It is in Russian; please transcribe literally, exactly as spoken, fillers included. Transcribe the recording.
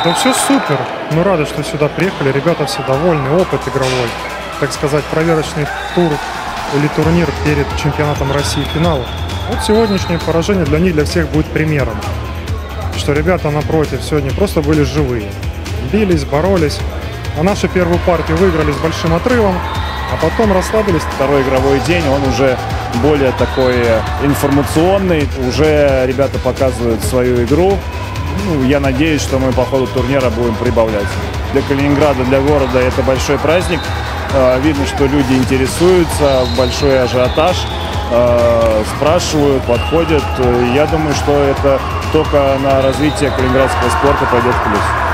Да все супер. Ну, рады, что сюда приехали. Ребята все довольны. Опыт игровой. Так сказать, проверочный тур или турнир перед чемпионатом России финала. Вот сегодняшнее поражение для них, для всех будет примером. Что ребята напротив сегодня просто были живые. Бились, боролись. А нашу первую партию выиграли с большим отрывом. А потом расслабились. Второй игровой день, он уже более такой информационный. Уже ребята показывают свою игру. Ну, я надеюсь, что мы по ходу турнира будем прибавлять. Для Калининграда, для города это большой праздник. Видно, что люди интересуются, большой ажиотаж. Спрашивают, подходят. Я думаю, что это только на развитие калининградского спорта пойдет в плюс.